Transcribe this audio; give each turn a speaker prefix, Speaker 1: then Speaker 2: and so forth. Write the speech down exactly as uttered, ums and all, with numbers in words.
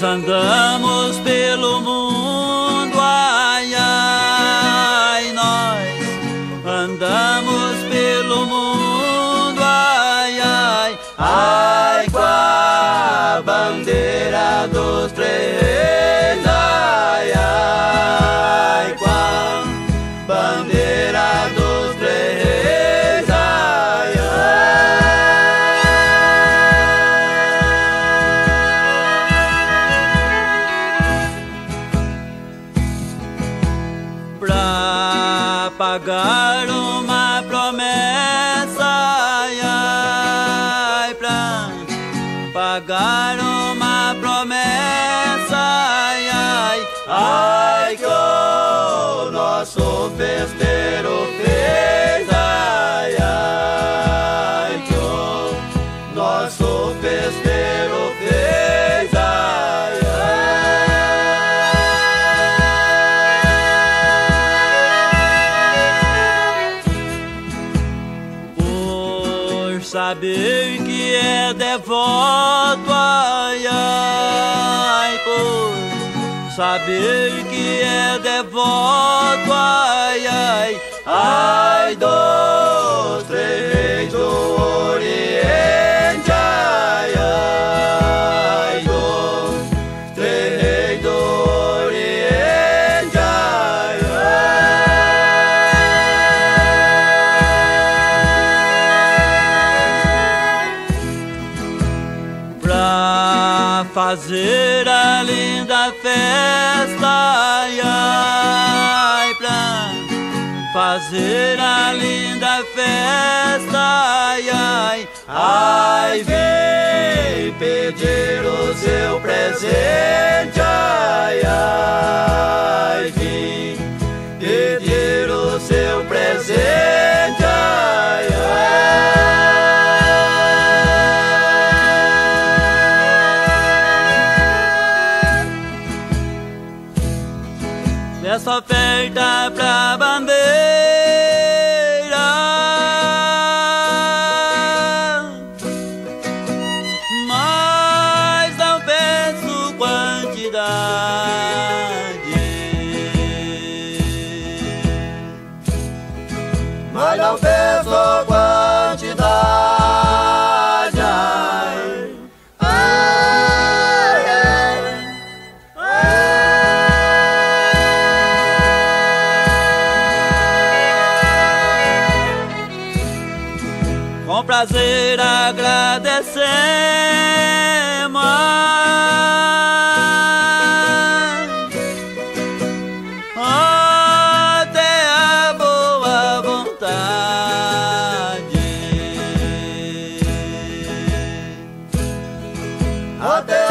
Speaker 1: Nós andamos pelo mundo, ai, ai, nós andamos pelo mundo, ai, ai, ai, com a bandeira dos três reis, ai, ai, com a bandeira dos três reis, ai, ai. Pra pagar uma promessa, ai, ai, pra pagar uma promessa, ai, ai, ai, que o nosso festeiro fez, ai, ai, que o nosso festeiro fez, ai, ai. Por saber que é devoto, ai, ai, por saber que é devoto, ai, ai, ai, dos três reis do Oriente, ai, ai, dos três reis do Oriente, ai, ai. Pra fazer a linda festa, ai, ai, pra fazer a linda festa, ai, ai, ai, vem pedir o seu presente, ai, ai, vem pedir o seu presente, ai, ai. Essa oferta pra bandeira, mas não peço quantidade, mas não peço quantidade, ai, ai, ai, ai. Com prazer agradecemos até a boa vontade, até